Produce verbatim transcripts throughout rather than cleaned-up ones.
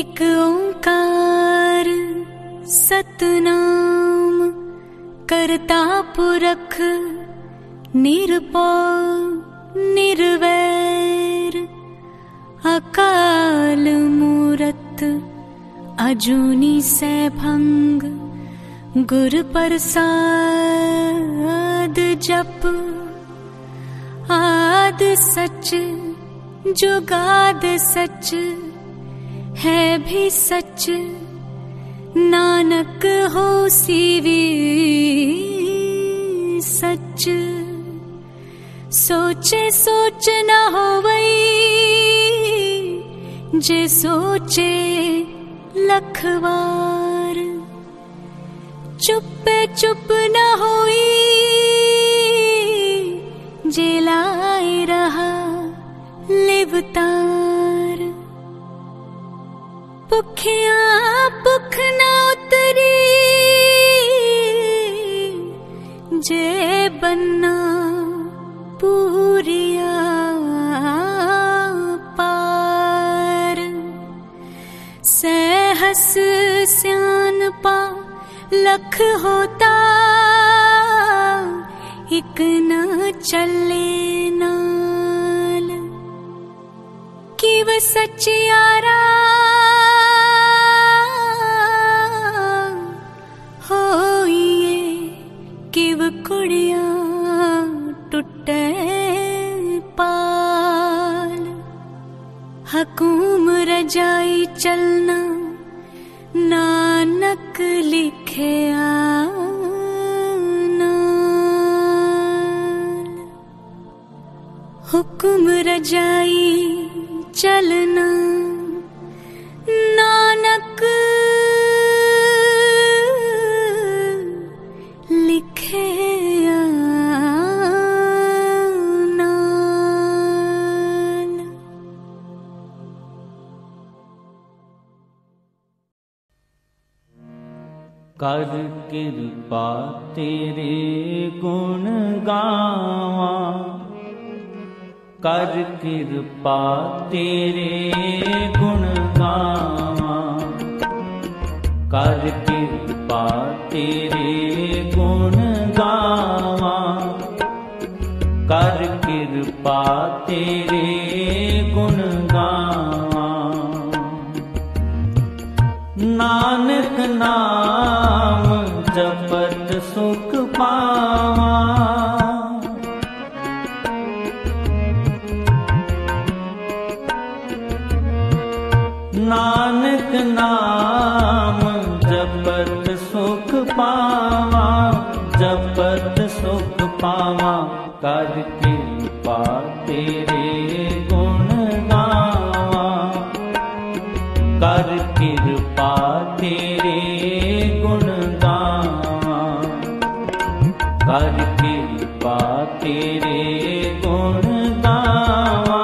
एक ओंकार सतनाम करता पुरख निरपौ निर्वैर अकाल मूरत अजूनी सैभंग गुर प्रसाद जप आद सच जुगाद सच है भी सच नानक हो सीवी सच। सोचे सोच न होवई जे सोचे लखवार चुप चुप न होई जे लाए रहा लिवतार। भुखिया भुख न उतरी जे बन्ना पूरिया पार। सहस स्यानपा लख होता एक न चले नाल किव सचियारा होइए किव कुड़िया टुटे पाल। हकूम रजाई चलना नानक लिखे नाल। हुक्म रजाई चलना नानक लिखे नाल। कर कृपा तेरे गुण गावा कर कृपा तेरे गुण गावा कर कृपा तेरे गुण गावा कर कृपा तेरे गुण गावा। नानक नाम जपत सुख पावा नानक नाम जपत सुख पावा जपत सुख पावा। कर कृपा तेरे गुण गावा कर कृपा तेरे गुण गावा कर कृपा तेरे गुण गावा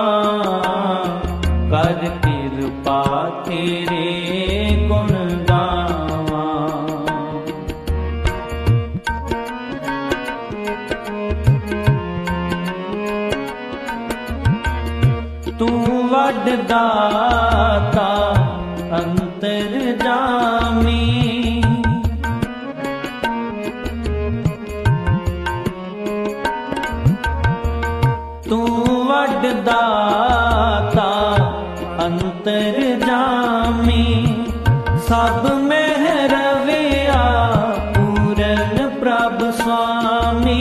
कर कृपा तेरे गुण गावा। तू वड दाता अंतर जामी तू वड दाता अंतर जामी। सब में रविया पूरन प्रभ स्वामी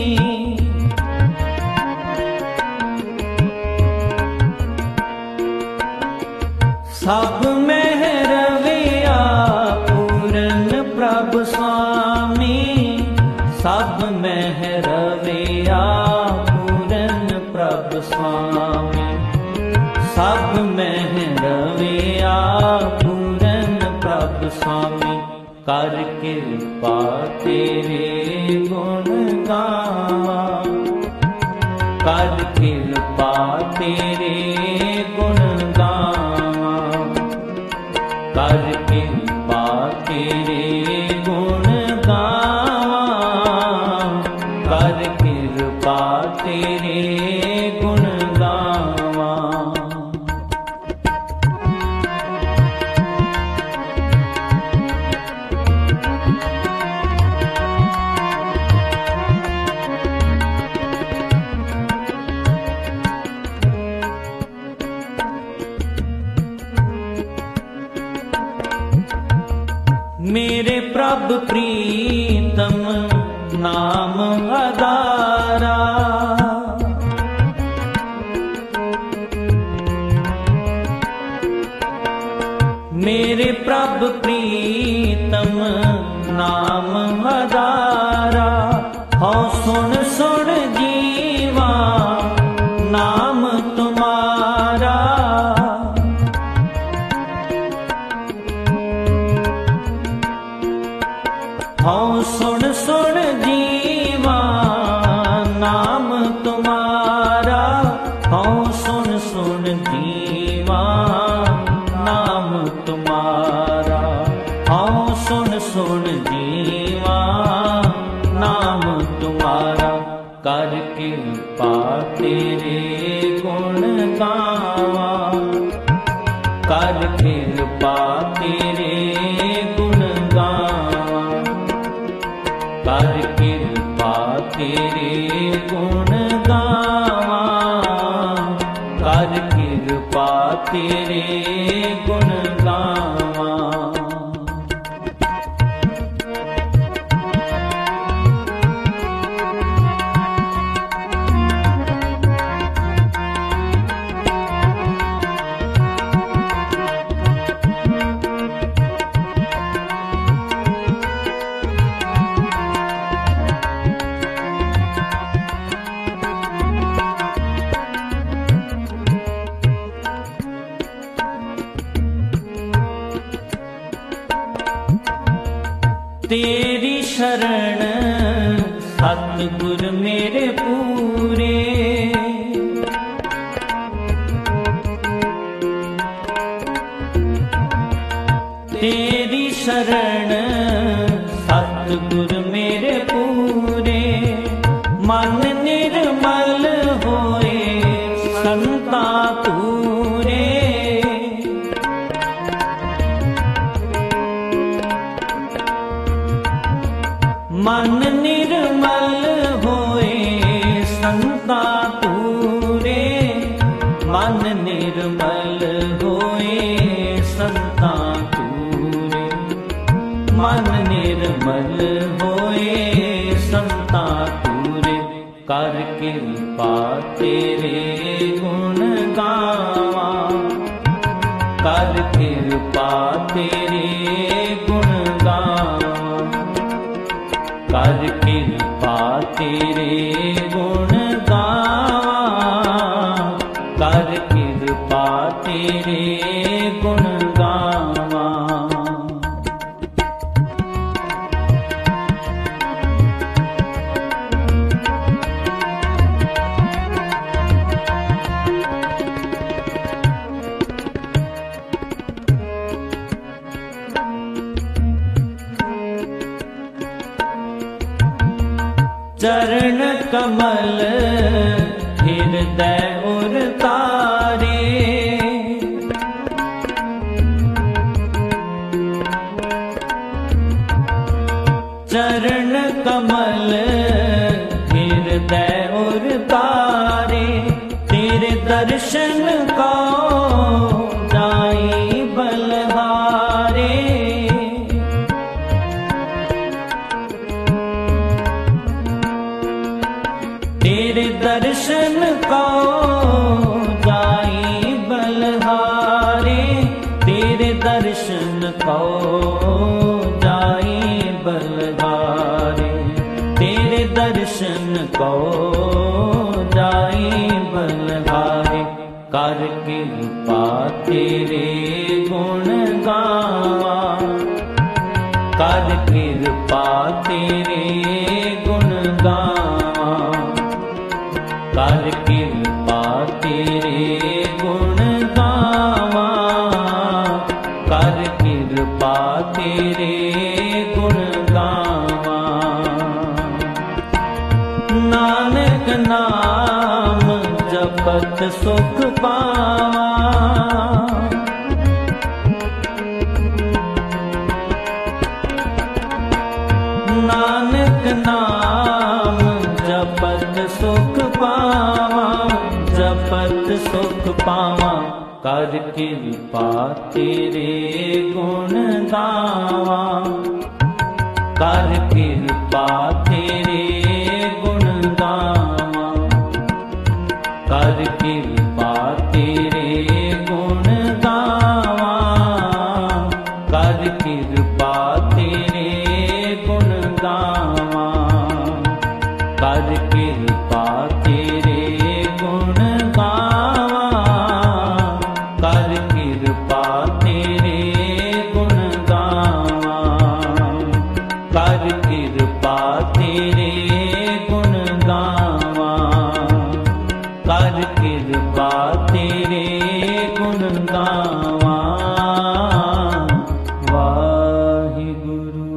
सब में रविया पूरन प्रभ स्वामी सब में रविया पूरन प्रभ स्वामी सब में रविया पूरन प्रभ स्वामी। कर कृपा तेरे गुण गावा कर कृपा तेरे गुण गावा कर कृपा तेरे गुण गावा कर कृपा तेरे गुण गावा। मेरे प्रभ प्रीतम नाम आधारा। मेरे प्रभ प्रीतम नाम आधारा। हो सुन सुन जीवा नाम तुम्हारा। हो सुन सुन जीवा नाम तुम्हारा। हो सुन सुन जीवा नाम तुम्हारा। हो सुन सुन जीवा नाम तुम्हारा। कर कृपा तेरे गुण गावा। कर कृपा तेरे गुण गावा। कर कृपा तेरे गुण गावा। कर कृपा तेरे गुण गावा। तेरी शरण सतगुर मेरे पूरे। तेरी शरण सतगुर मेरे पूरे। मन निर्मल होए संता तूरे। मन निर्मल होए संता तूरे। मन निर्मल होए संता तूरे। मन निर्मल होए संता तूरे। कर कृपा तेरे गुण गावा। कर कृपा तेरे गुण गावा। कर कृपा तेरे गुण गावा। कर कृपा तेरे गुण गावा। चरण कमल हृदय उर तारे। चरण कमल हृदय उर तारे। तेरे दर्शन को जाई बलहारे। तेरे दर्शन को जाई बलहारे। तेरे दर्शन को जाई बलहारे। तेरे दर्शन को जाई बलहारे। कर कृपा तेरे गुण गावा। कर कृपा तेरे गुण गावा। कर कृपा तेरे गुण गावा। कर कृपा तेरे गुण गावा। नानक नाम जपत सुख पावा। नानक नाम जपत सुख पावा। जपत सुख पावा। कर कृपा तेरे गुण गावा। कर कृपा तेरे गुण गावां, कर कृपा तेरे गुण गावां, कर कृपा तेरे गुण गावां, कर कृपा तेरे गुण गावां, कर कृपा तेरे गुण गावां, कर कृपा तेरे गुण गावां, कर कृपा तेरे गुण गावां। वाहिगुरु।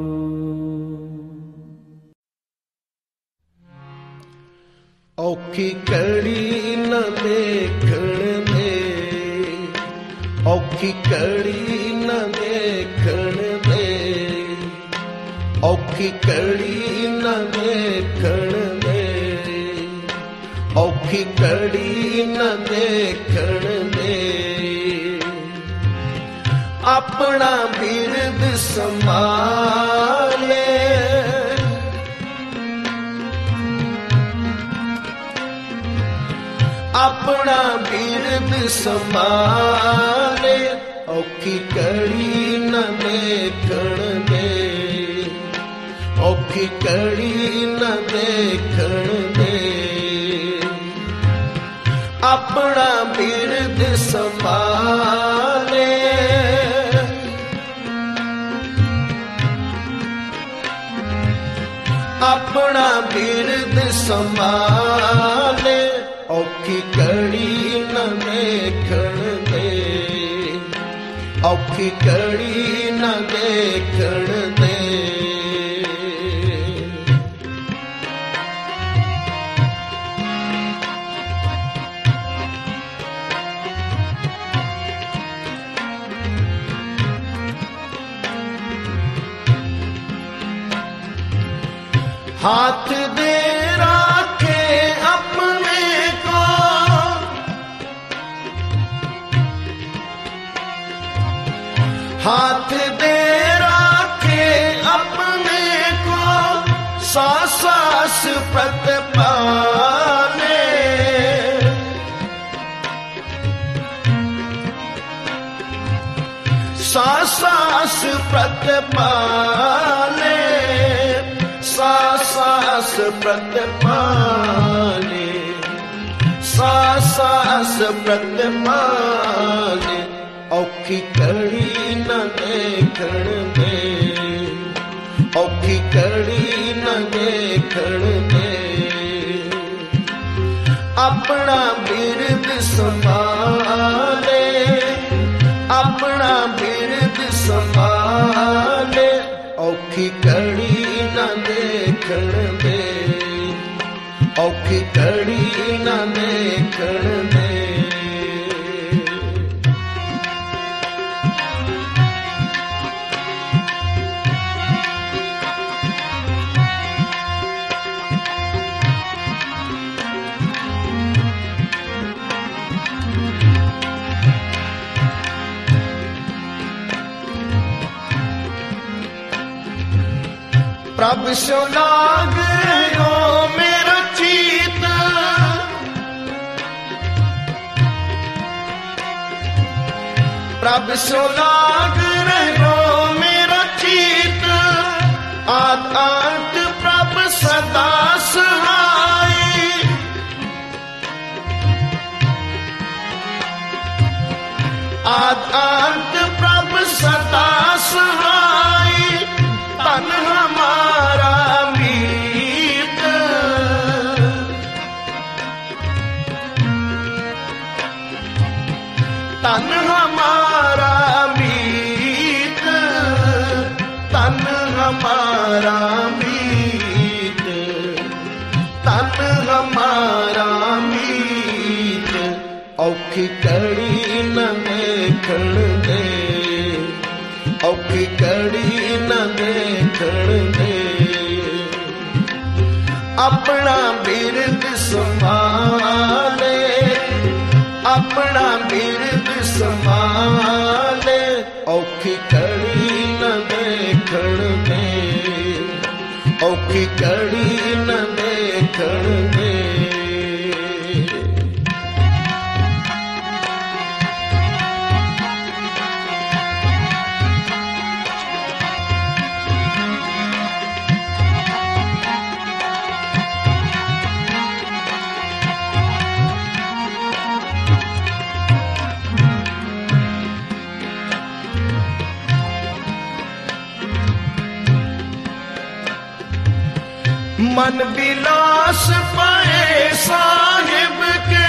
औखी कड़ी न देखण दे, औखी कड़ी न देखण दे, औखी कड़ी न देखण दे, औखी कड़ी न देखण दे। अपना बिरद संभाले, अपना बिरद संभाले, औखी कड़ी न देखण दे, औखी कड़ी न देखण दे। अपना बिरद संभाले, अपना बिरद संभाले, औखी कड़ी न देखण दे, औखी कड़ी न देखण दे। हाथ दे राखे अपने को, हाथ दे राखे अपने को, सास सास प्रतिपाले, सास सास प्रतिपाले, सास सास प्रतिपाले, सास सास प्रतिपाले। औखी कड़ी न देखण दे, औखी कड़ी न देखण दे। अपना बिरद संभाले, अपना बिरद संभाले, औखी कड़ी न देखण दे, औखी कड़ी न देखण दे। प्रभ सो लाग रहो मेरा चीत, प्रभ सो लाग रहो मेरा चीत। आद अंत प्रभ सदा सहाय, आद अंत प्रभ सदा सहाय। तन हमारा मीत, तन हमारा मीत, तन हमारा मीत, तन हमारा मीत। औखी कड़ी न देखण दे, औखी कड़ी न देखण दे। अपना बिरद संभाले, अपना बिरद संभाले। औखी कड़ी न देखण दे, औखी घड़ी न देखण दे। मन विलास पाए साहिब के,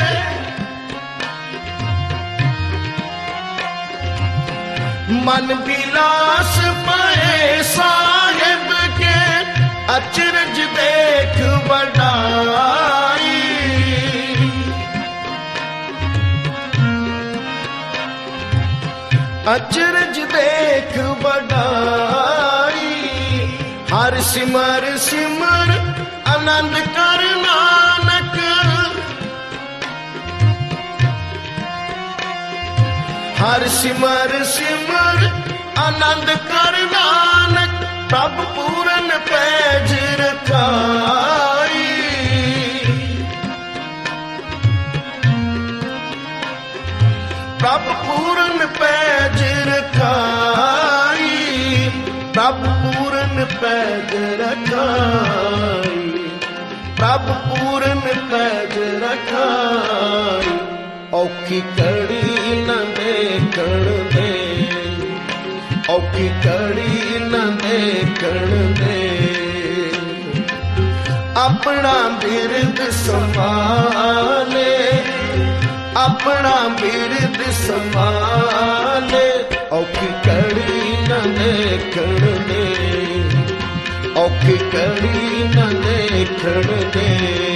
मन विलास पाए साहिब के, अचरज देख बढ़ाई। अचरज देख बढ़ाई। हर सिमर सिमर आनंद कर नानक, हर सिमर सिमर आनंद कर नानक, प्रभ पूरन पैज रखाई। प्रभ पूरन पैज रखाई। प्रभ पूरन पैज रखाई। प्रभ पूरन पैज रखाई। औखी घड़ी न देखण दे, औखी घड़ी न देखण दे। अपना बिरद संभाले, अपना बिरद संभाले। औखी घड़ी न देखण दे, औखी घड़ी न देखण दे।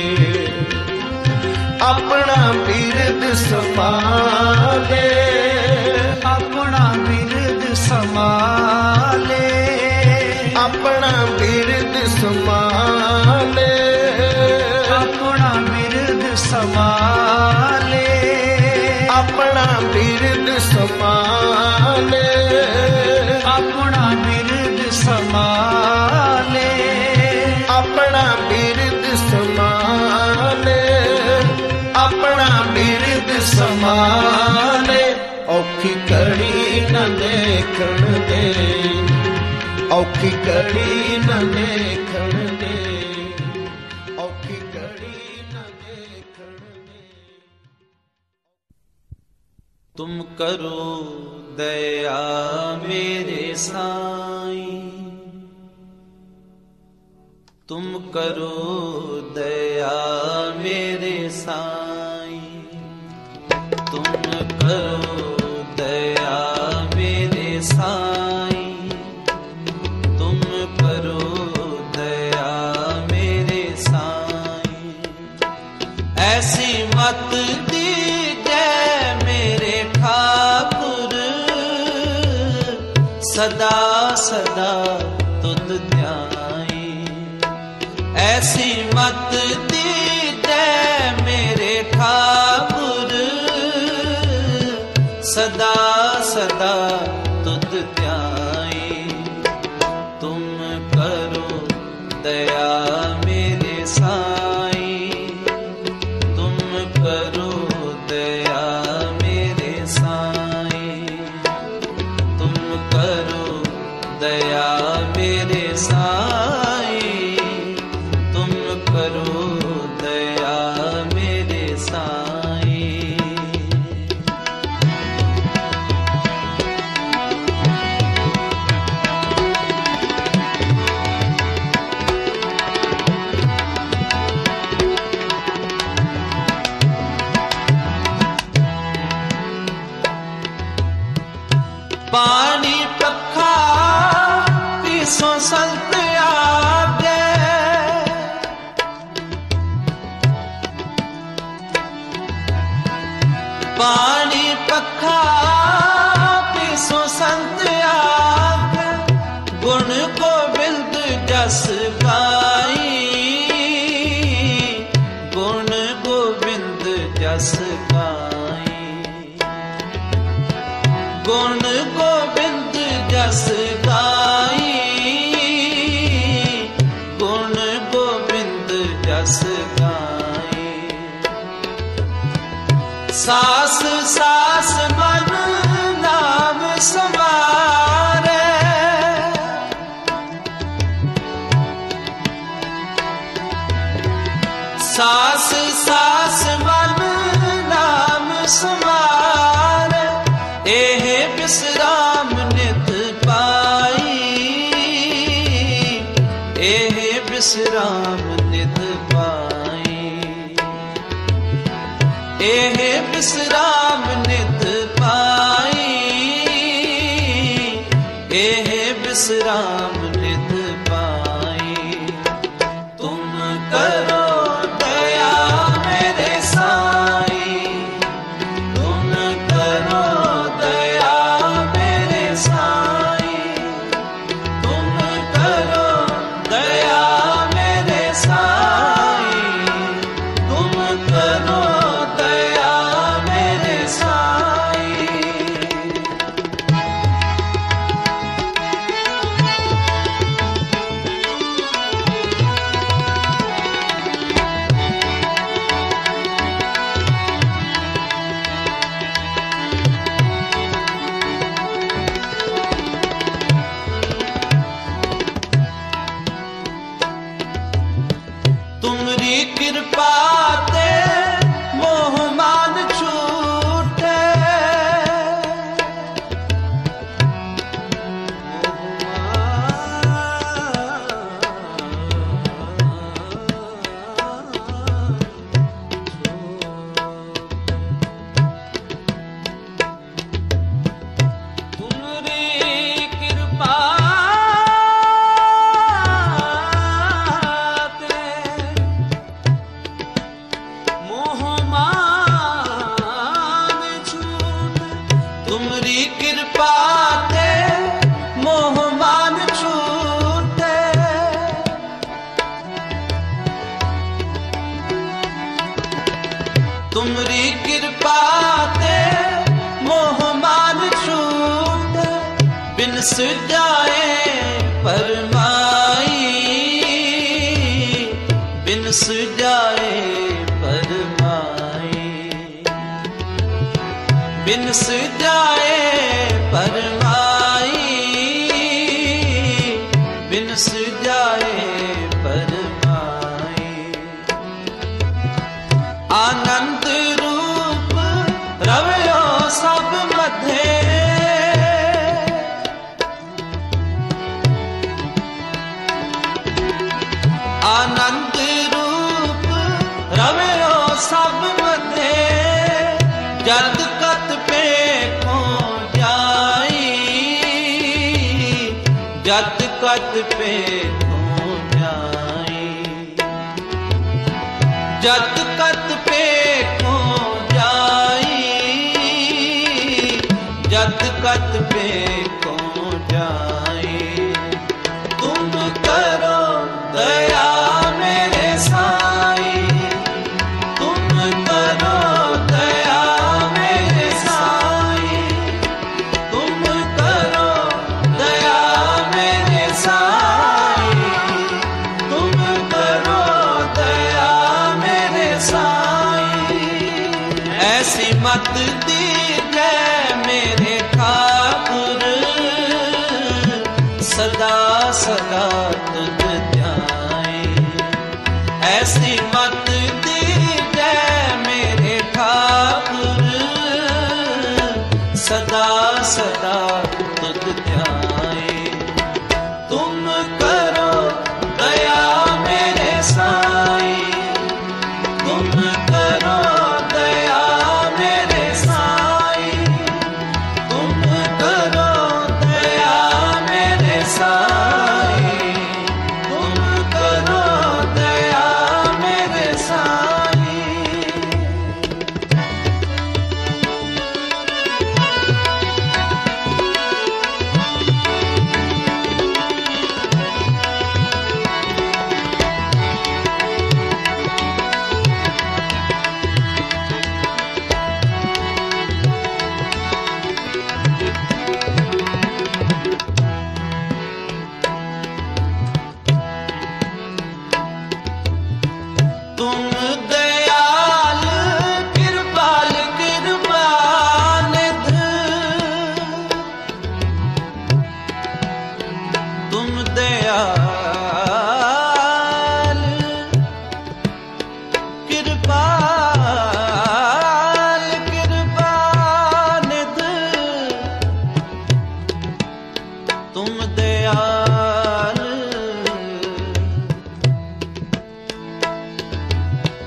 अपना बिरद संभाले, अपना बिरद संभाले। अपना बिरद संभाले, अपना बिरद संभाले। अपना बिरद संभाले, अपना बिरद संभाले। अपना बिरद संभाले, अपना बिरद संभाले। औखी घड़ी न देखण दे, औखी घड़ी न देखण दे, औखी घड़ी न देखण दे। तुम करो दया मेरे साईं, तुम करो दया मेरे साईं, तुम करो दया मेरे साईं, तुम करो दया मेरे साईं। ऐसी मत दीजिए मेरे ठाकुर, सदा सदा तुद ध्याई। ऐसी मत दीजिए मेरे ठाकुर, सदा सदा तुद ध्याई। तुम करो दया मेरे साईं, तुम करो दया मेरे साईं, तुम करो दया मेरे साईं, तुम करो दया मेरे साईं। पानी पखा पीसो संत आगे, पानी पखा पीसो संत आगे। गुण गोविंद जस गाई, गुण गोविंद जस गाई। गुण गोविंद जस गाई, सास सास मन नाम समार, एह विश्राम नित पाई, एह विश्राम नित पाई, एह विश्राम नित पाई, एह विश्राम नित पाई। तुम करो दया मेरे साईं, तुम करो दया मेरे साईं, तुम करो दया मेरे साईं, तुम करो दया मेरे साईं। तुमरी कृपा ते मोह मान छूटे, तुमरी कृपा मोह मान छूटे, तुमरी कृपा ते मोह मान छूटे, तुमरी कृपा ते मोह मान छूटे, बिन सुजाए परमाई, बिन सुजाए परमाई, बिन सुजाए परमाई, बिन सुजाए परमाई। आनंद रूप रवयो सब मधे, आनंद रूप रवयो सब मधे, जद कत पे को जाई, जद कत पे को जाई, जद कत पे को जाई, जद कत पे को जाई। तुम करो दया मेरे साईं, तुम करो दया मेरे साईं, तुम करो दया मेरे साईं, तुम करो दया मेरे साईं। ऐसी मत दीजिए मेरे ठाकुर, सदा सदा तुझ ध्याए, ऐसी मत दीजिए मेरे ठाकुर, सदा सदा तुझ ध्याए। तुम करो दया मेरे साईं, तुम करो दया मेरे साईं, तुम करो दया मेरे साईं,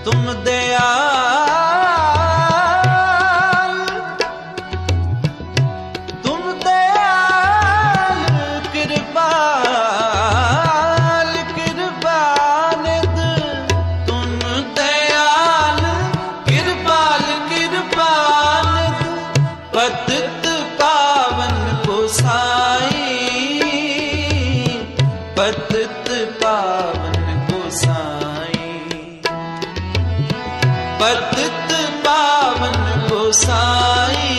तुम दयाल, तुम दयाल कृपाल कृपानिध, तुम दयाल कृपाल कृपानिध, पतित पावन गोसाई, पतित पावन गोसाई, पतित पावन गोसाई,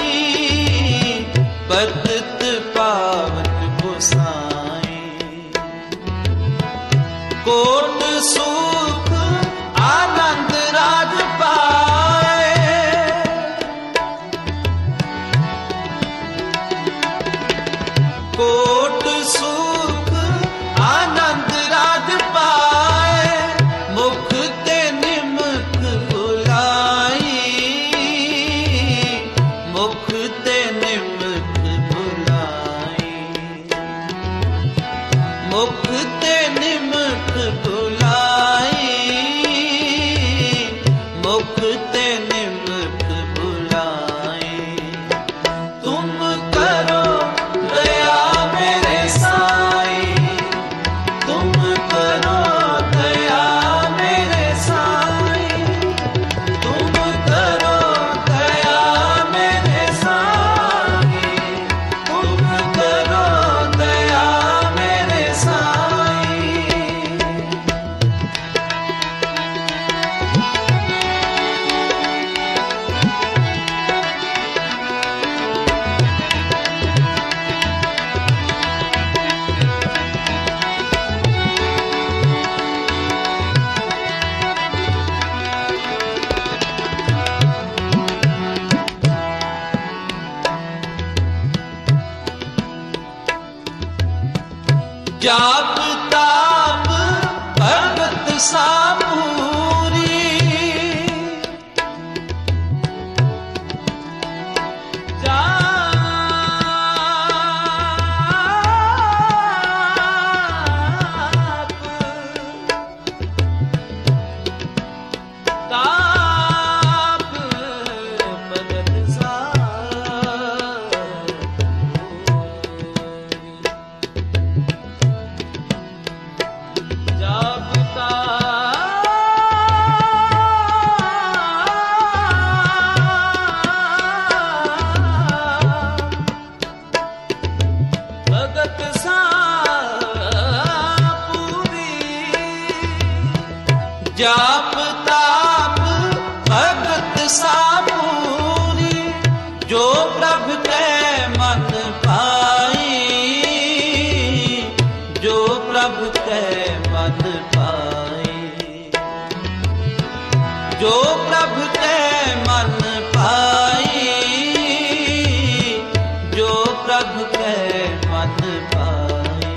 पतित पावन गोसाई। कोट सुख आनंद राज पाए, कोट सुख आनंद राज पाए, मुख ते निमक बुलाई, मुख ते निमक बुलाई, मुख ते निमक बुलाई, मुख ते निमक बुलाई। तुम करो दया मेरे साई, तुम करो दया मेरे साई, तुम करो दया मेरे साई, तुम करो दया मेरे साई। जाप ताप भगत सापूरी, जाप ताप भगत सापूरी, जाप ताप भगत सापूरी, जाप ताप भगत सापूरी, जो प्रभु के मन पाई, जो प्रभु के मन पाई, जो प्रभु के मन पाई, जो प्रभु के मन पाई।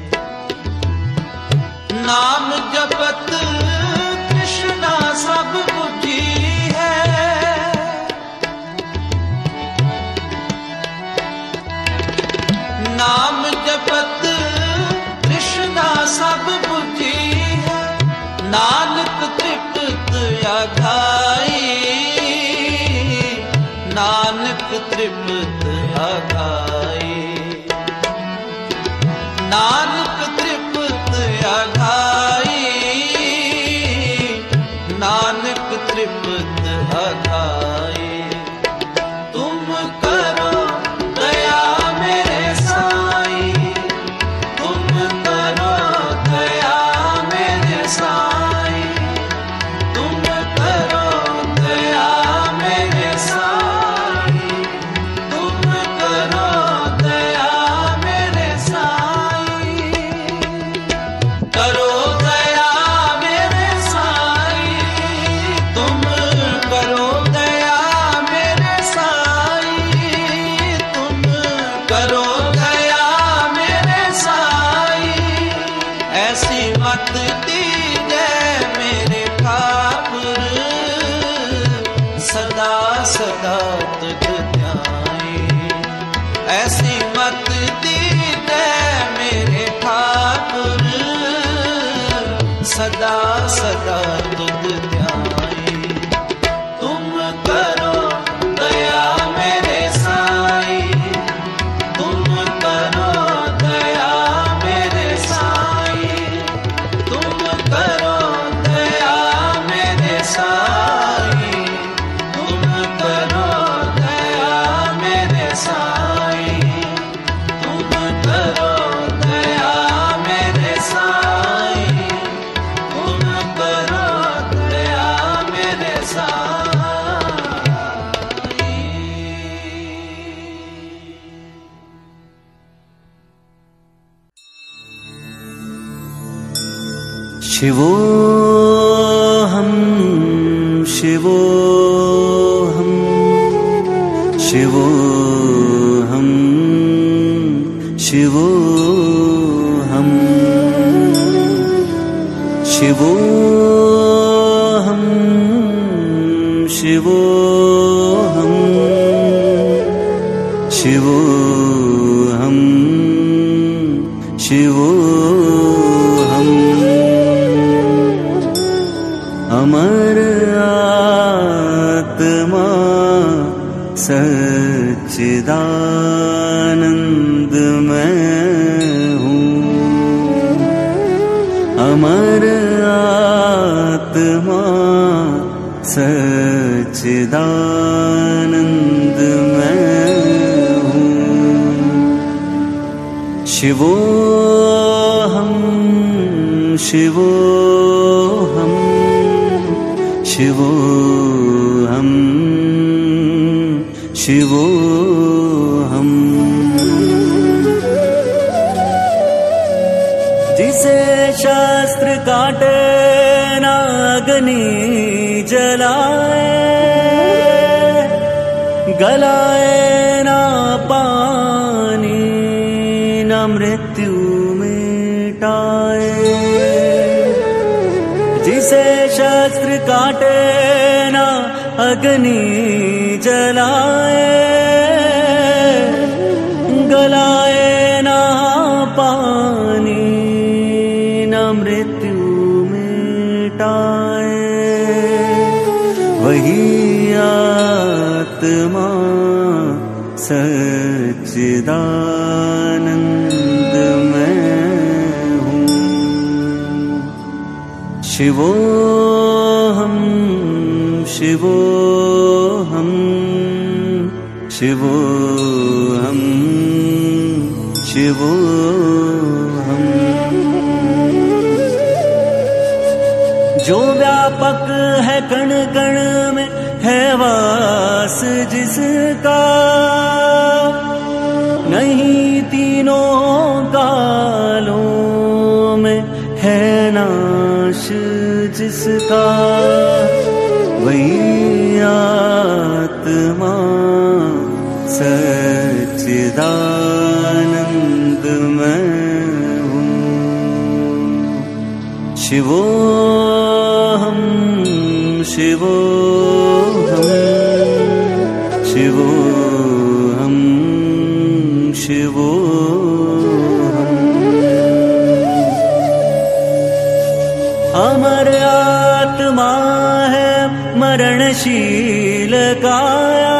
नाम जपत कृष्णा सब बुद्धि है, नाम जपत कृष्णा सब बुद्धि है, नानक तृप्त अघाई, नानक तृप्त अघाई, नानक तृप्त अघाई, नानक तृप्त अघाई। तुम करो दया मेरे साई, तुम करो दया मेरे साई, तुम करो दया मेरे साई, तुम करो दया मेरे साई, करो दया मेरे साई, तुम करो दया मेरे साई, तुम करो दया मेरे साई। ऐसी मत दीजे मेरे ठाकुर, सदा सदा तुझ ध्याई। ऐसी मत दीजे मेरे ठाकुर, सदा सदा तुझ ध्याए। तुम करो दया मेरे साईं, तुम करो दया मेरे साईं, तुम करो दया मेरे साईं, तुम करो दया मेरे साईं, तुम करो दया मेरे साईं, तुम करो दया मेरे साईं। शिवोऽहं शिवोऽहं शिवोऽहं शिवोऽहं शिवोऽहं शिवोऽहं शिवोऽहं शिवोऽहम् अमर आत्मा सच्चिदानंद मैं हूँ, अमर आत्मा सच्चिदानंद मैं हूँ। शिवोऽहं शिवोऽहं शिवोऽहं शिवोऽहं। जिसे शास्त्र काटे ना अग्नि जलाए, गलाए ना पानी ना मृत्यु मिटाए। जिसे शास्त्र काटे ना अग्नि जलाए, गलाए ना पानी ना मृत्यु मिटाए। वही आत्मा सच्चिदानंद मैं हूँ। शिवोऽहं शिवोऽहं शिवोऽहं शिवोऽहं। जो व्यापक है कण कण में है वास जिसका, नहीं तीनों कालों में है नाश जिसका। वही आत्मा सच्चिदानंद मैं हूँ। शिवोऽहं शिवोऽहं शिवोऽहं शिवोऽहं। अमर आत्मा है मरणशील काया,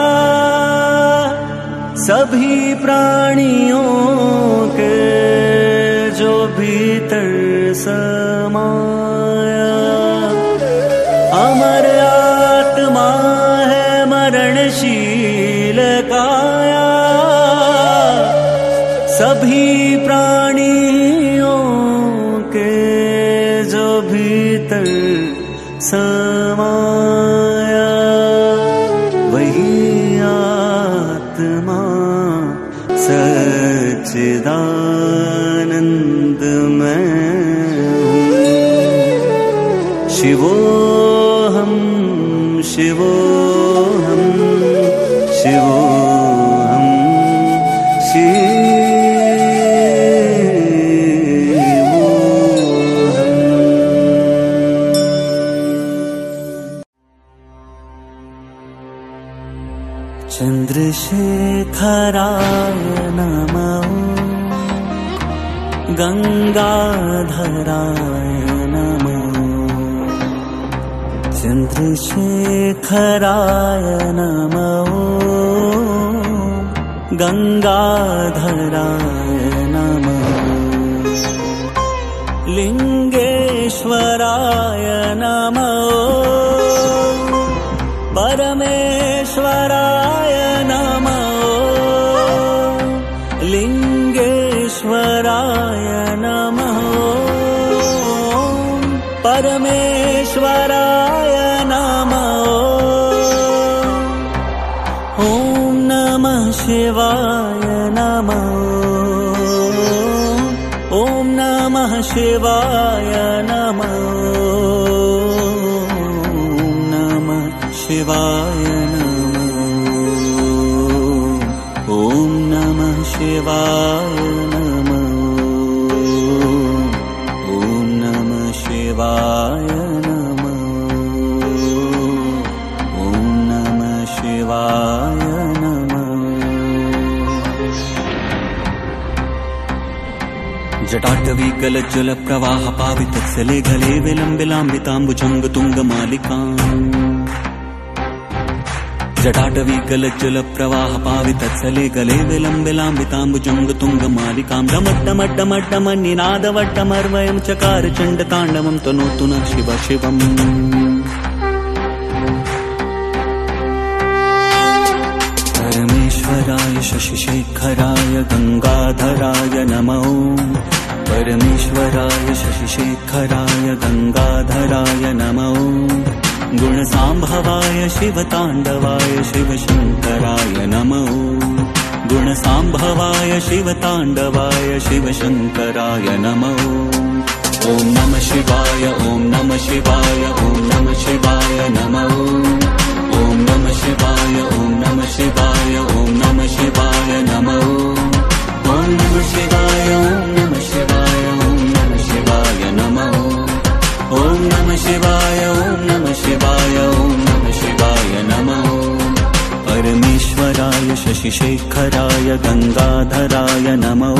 सभी प्राणियों के जो भीतर समाया। अमर आत्मा है मरणशील काया, सभी प्राणियों के जो भीतर समाया। वही आत्मा सच्चिदानंद मैं हूँ। शिवोऽहं शिवोऽहं शिवोऽहं शिवोऽहं। चंद्रशेखराय नमः, गंगाधराय नमः, चन्द्रशेखराय नमः गंगाधराय नमः लिंगेश्वराय नमः परमेश्वराय नमः लिंगेश्वराय नमः परमेश्वराय नमः ॐ नमः शिवाय नमः ॐ नमः शिवाय नमः शिवाय नमः ॐ नमः शिवाय नमः ॐ नमः शिवाय नमः ॐ नमः शिवाय नमः जटाटवी गलज्जल प्रवाह पावितत्सले गले विलम्बिलाम्बिताम्बुजङ्ग तुङ्गमालिकाम् जटाटवी गलज्जल प्रवाह पावितत्सले गले विलम्बिलाम्बिताम्बुजङ्ग तुङ्गमालिकां डमड्डमड्डमड्डमन्निनादवड्डमर्वयं चकार चण्डताण्डवं तनोतु नः शिव शिवम् परमेश्वराय शशिशेखराय गंगाधराय नमः परमेश्वराय शशिशेखराय गंगाधराय नमः गुणसाम्भवाय शिवताण्डवाय शिवशङ्कराय नमः गुणसाम्भवाय शिवताण्डवाय शिवशङ्कराय नमः ॐ नमः शिवाय ॐ नमः शिवाय ॐ नमः शिवाय नमः ॐ नमः शिवाय ॐ नमः शिवाय ॐ नमः शिवाय नमः ॐ नमः शिवाय ॐ नमः शिवाय ॐ नमः शिवाय नमः ॐ नमः शिवाय ॐ नमः शिवाय ॐ नमः शिवाय नमः परमेश्वराय शशिशेखराय गंगाधराय नमः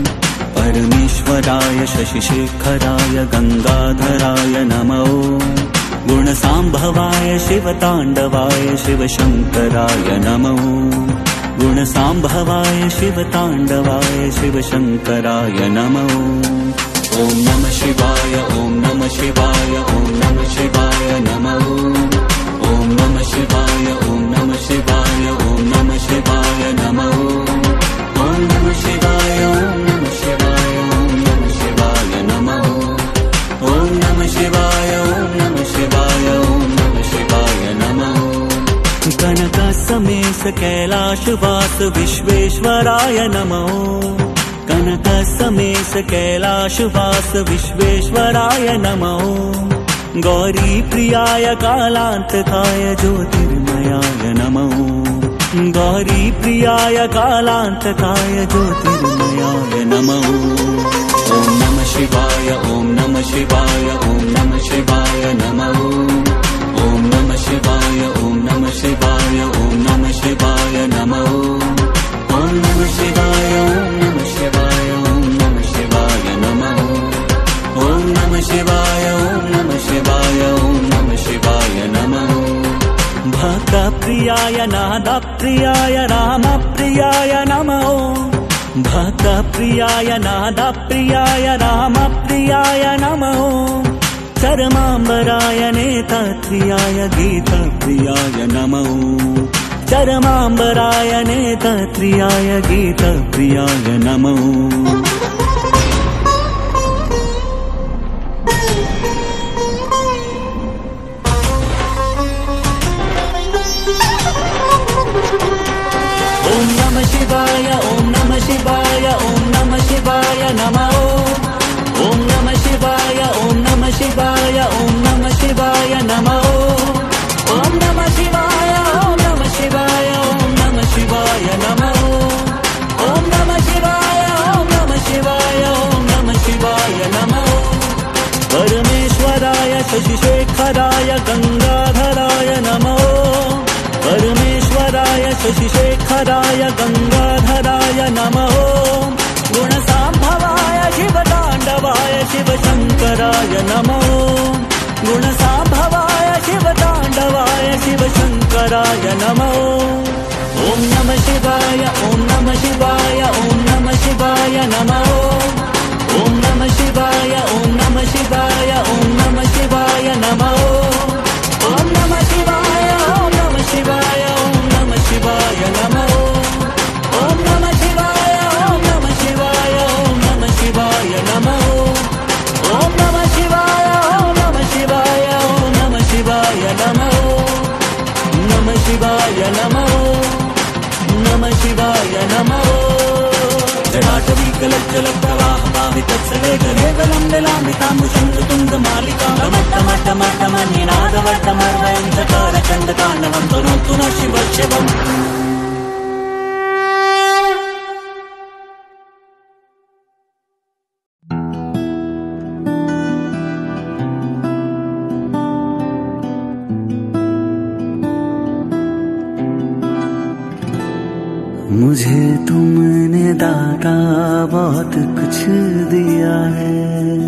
परमेश्वराय शशिशेखराय गंगाधराय नमः गुणसाम्भवाय शिवताण्डवाय शिवशङ्कराय नमः गुणसाम्भवाय शिवताण्डवाय शिवशङ्कराय नमः ॐ नमः शिवाय ॐ नमः शिवाय ॐ नमः शिवाय नमः ॐ नमः शिवाय ॐ नमः शिवाय ॐ नमः शिवाय नमः ॐ नमः शिवाय ॐ नमः शिवाय ॐ नमः शिवाय नमः ॐ नमः शिवाय ॐ नमः शिवाय ॐ नमः शिवाय नमः कनकसमेश कैलाशवास विश्वेश्वराय नमः कनकसमेश कैलाशवास विश्वेश्वराय नमः गौरी प्रियाय कालान्तकाय ज्योतिर्मयाय नमः गौरी प्रियाय कालान्तकाय ज्योतिर्मयाय नमः ॐ नमः शिवाय ॐ नमः शिवाय ॐ नमः शिवाय नमः ॐ नमः शिवाय ॐ नमः शिवाय ॐ नमः शिवाय नमः ॐ नमः शिवाय ॐ नमः शिवाय ॐ नमः शिवाय नमः ॐ नमः शिवाय ॐ नमः शिवाय ॐ नमः शिवाय नमः भक्तप्रियाय नादप्रियाय रामप्रियाय नमः भक्तप्रियाय नादप्रियाय रामप्रियाय नमः चरमाम्बराय नेतप्रियाय गीतप्रियाय नमः चरमाम्बराय नेतप्रियाय गीतप्रियाय नमः ॐ नमः शिवाय ॐ नमः शिवाय ॐ नमः शिवाय नमः ॐ नमः शिवाय ॐ नमः शिवाय ॐ नमः शिवाय नमः ॐ नमः शिवाय ॐ नमः शिवाय ॐ नमः शिवाय नमः ॐ नमः शिवाय ॐ नमः शिवाय ॐ नमः शिवाय नमः परमेश्वराय शशिशेखराय गंगाधराय नमः परमेश्वराय शशिशेखराय गंगाधराय नमः गुणसाम्भवाय शिवताण्डवाय शिवशङ्कराय नमः गुणसाम्भवाय शिव शिवाय नमो। ओम नमः शिवाय ओम नमः शिवाय ओम नमः शिवाय नमो। ओम नमः शिवाय ओम नमः शिवाय ओम नमः शिवाय नमो। ओम नमः शिवाय ओम नमः शिवाय ओम नमः शिवाय नमो। ओम नमः शिवाय ओम नमः शिवाय ओम नमः शिवाय नमो। ओम नमः शिवाय ओम नमः शिवाय ओम नमः शिवाय नमो। नमः शिवाय नमो नमः शिवाय नमो। जटाटवीकलज्जलप्रवाहपावितत्सलेखलेवलम्बलाम्बिताम्बुशङ्कुतुङ्गमालिकां चकारचण्डताण्डवं तनोतु नः शिव शिवम्। मुझे तुमने दाता बहुत कुछ दिया है,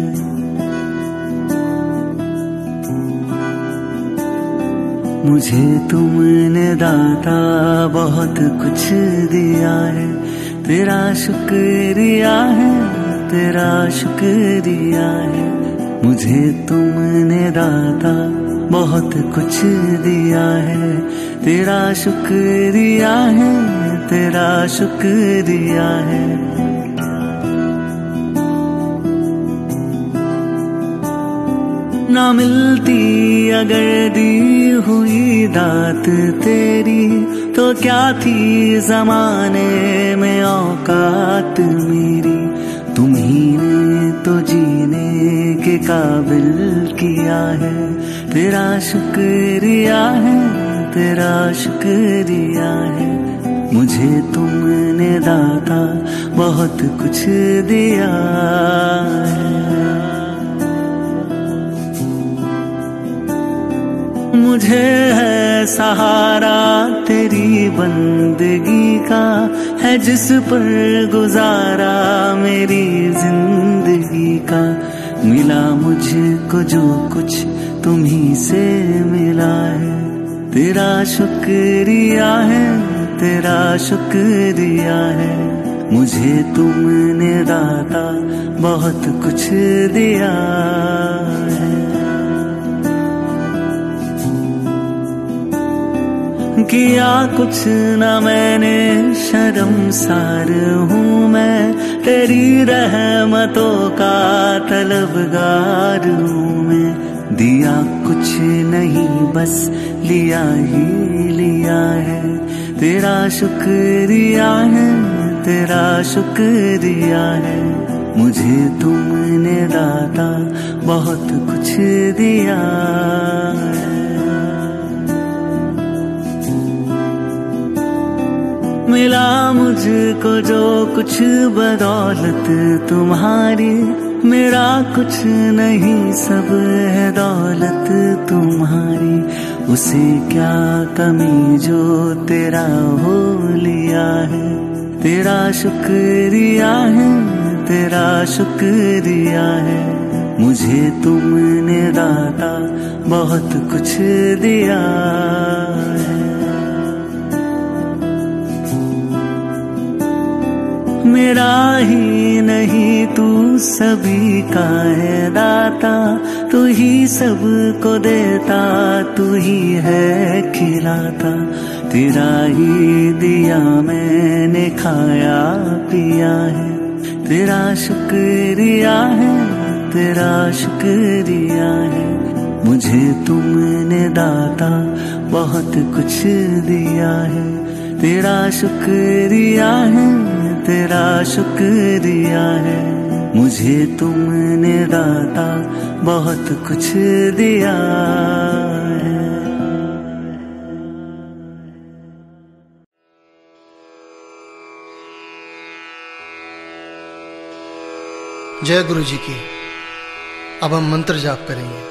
मुझे तुमने दाता बहुत कुछ दिया है। तेरा शुक्रिया है तेरा शुक्रिया है। मुझे तुमने दाता बहुत कुछ दिया है। तेरा शुक्रिया है तेरा शुक्रिया है। ना मिलती अगर दी हुई दात तेरी, तो क्या थी जमाने में औकात मेरी। तुम्ही ने तो जीने के काबिल किया है। तेरा शुक्रिया है तेरा शुक्रिया है। मुझे तुमने दाता बहुत कुछ दिया है। मुझे है सहारा तेरी बंदगी का, है जिस पर गुजारा मेरी जिंदगी का। मिला मुझको जो कुछ तुम्ही से मिला है। तेरा शुक्रिया है तेरा शुक्रिया है। मुझे तुमने दाता बहुत कुछ दिया है। किया कुछ न मैंने शर्मसार हूँ मैं, तेरी रहमतों का तलबगार हूँ मैं। दिया कुछ नहीं बस लिया ही लिया है। तेरा शुक्रिया है तेरा शुक्रिया है। मुझे तुमने दाता बहुत कुछ दिया है। मिला मुझको जो कुछ बदौलत तुम्हारी, मेरा कुछ नहीं सब है दौलत तुम्हारी। उसे क्या कमी जो तेरा हो लिया है। तेरा शुक्रिया है तेरा शुक्रिया है। मुझे तुमने दाता बहुत कुछ दिया है। मेरा ही नहीं तू सभी का है दाता। तू ही सबको देता तू ही है खिलाता। तेरा ही दिया मैंने खाया पिया है। तेरा शुक्रिया है तेरा शुक्रिया है। मुझे तुमने दाता बहुत कुछ दिया है। तेरा शुक्रिया है तेरा शुक्रिया है। मुझे तुमने दाता बहुत कुछ दिया है। जय गुरु जी की। अब हम मंत्र जाप करेंगे।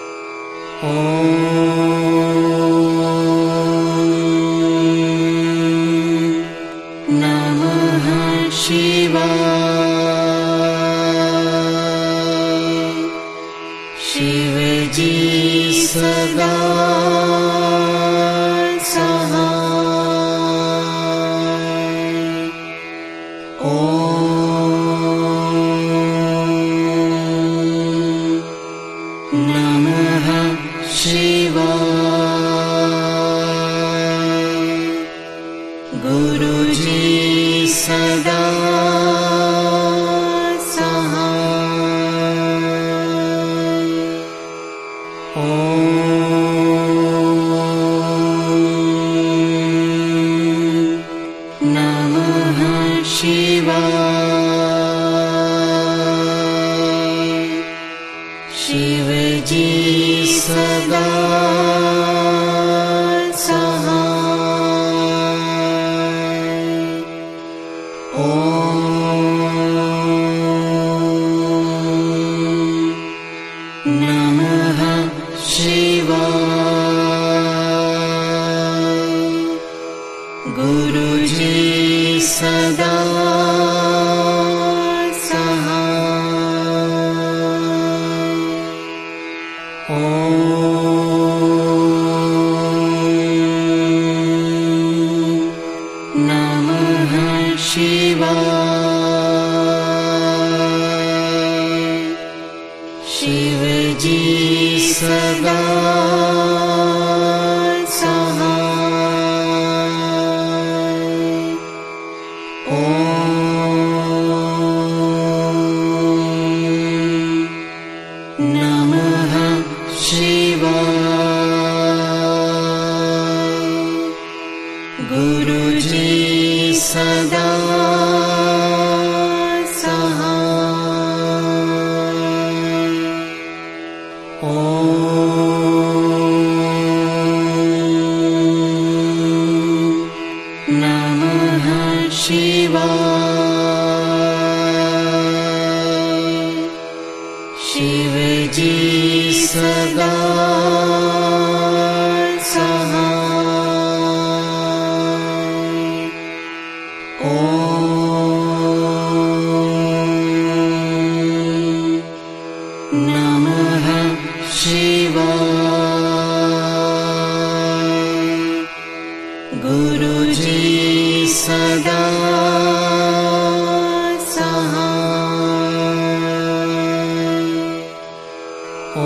ओम नमः शिवाय। शिव जी सदा सा नमः शिवाय। गुरुजी सदा सहाय। ओम नमः शिवाय। शिवजी सदा सहाय। ओम नमः शिवाय। गुरुजी सदा सहाय। ओम नमः शिवाय। शिवजी सदा सहाय। ओम नमः शिवाय। गुरुजी सदा सहाय। ओम नमः शिवाय। शिवजी सदा सहाय। ओम नमः शिवाय। गुरुजी सदा सहाय।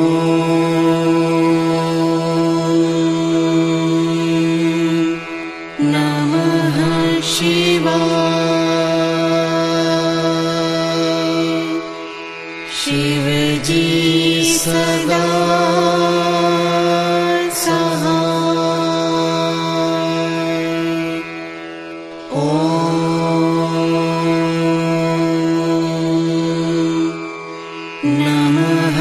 ओम नमः शिवाय। शिवजी सदा सहाय। ओम नमः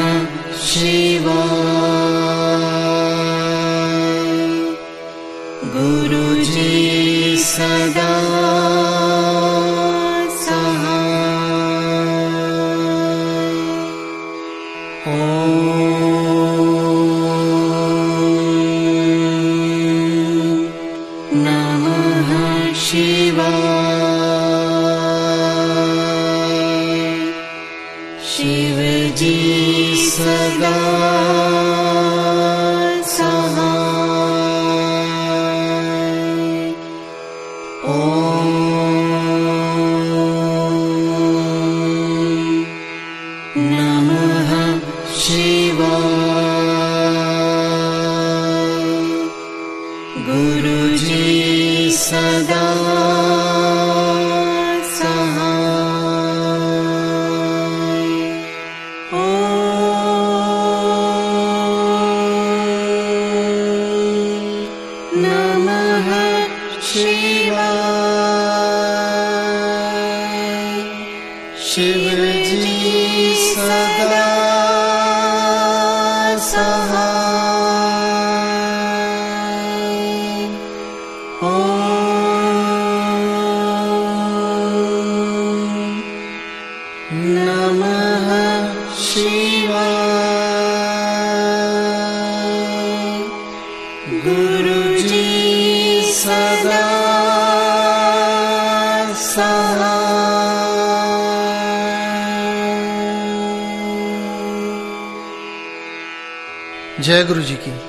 शिवाय। गुरुजी सदा सहाय। ओम नमः शिवाय। शिवजी सदा सहाय। ओम नमः शिवाय। गुरुजी सदा सहाय। ओम नमः शिवाय। शिवजी सदा सहाय। ओम नमः शिवाय। गुरुजी सदा सहाय। जय गुरु जी की।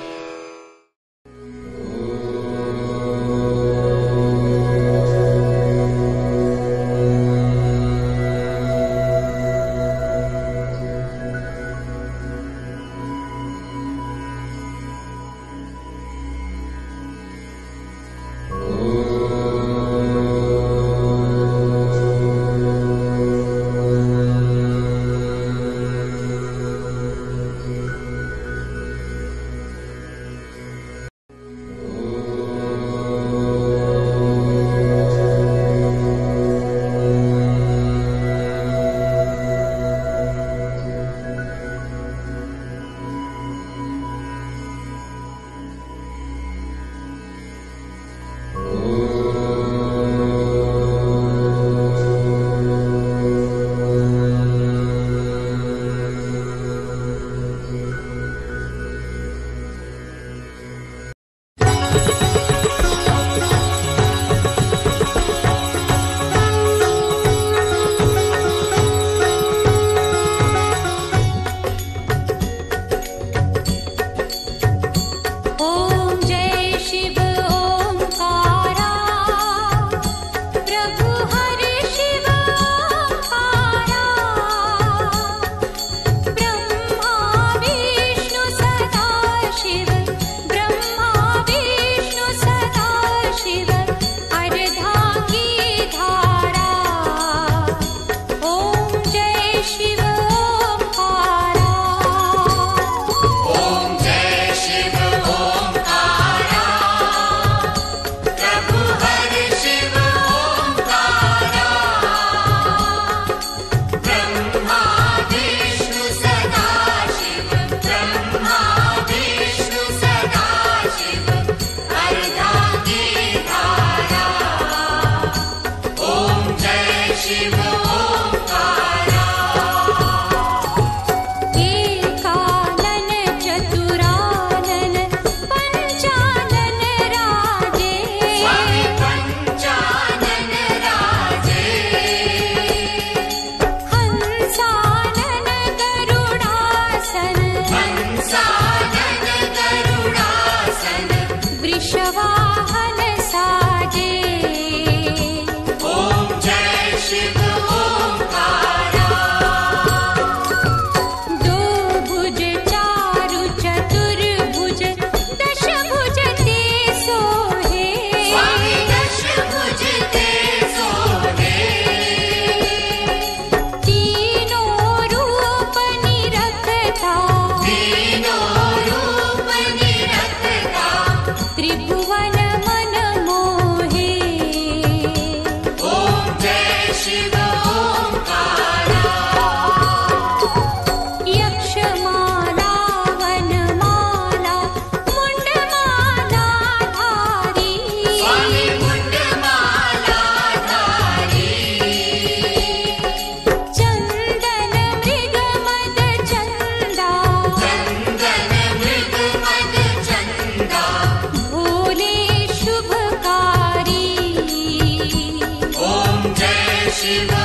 शिवा